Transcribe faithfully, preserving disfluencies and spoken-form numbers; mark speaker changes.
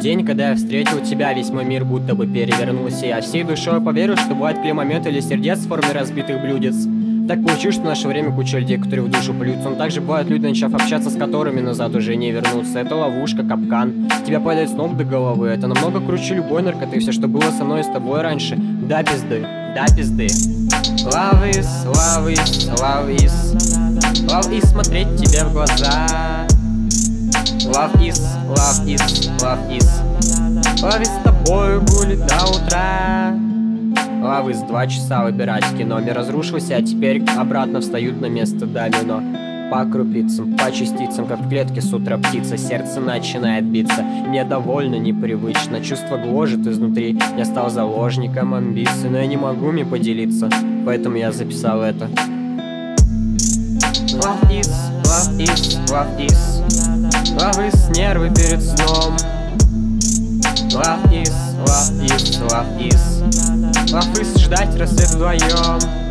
Speaker 1: день, когда я встретил тебя, весь мой мир будто бы перевернулся. Я всей душой поверю, что бывают клей-моменты или сердец в форме разбитых блюдец. Так получилось, что в наше время куча людей, которые в душу плюются. Но также бывают люди, начав общаться с которыми назад уже не вернуться. Это ловушка, капкан. Тебя падает с ног до головы. Это намного круче любой наркоты. Все, что было со мной и с тобой раньше. Да, пизды, да, пизды. Love is, love is, love is. Love is смотреть тебе в глаза. Love is, love is, love is. Love is с тобою будет до утра. Лавы с два часа выбирать кино. Мир разрушился, а теперь обратно встают на место домино. По крупицам, по частицам, как в клетке с утра птица. Сердце начинает биться, недовольно, непривычно. Чувство гложет изнутри. Я стал заложником амбиций, но я не могу ими поделиться, поэтому я записал это. Love is, love is, love is. Love is нервы перед сном. Love is, love is, love is. Love is ждать рассвет вдвоем.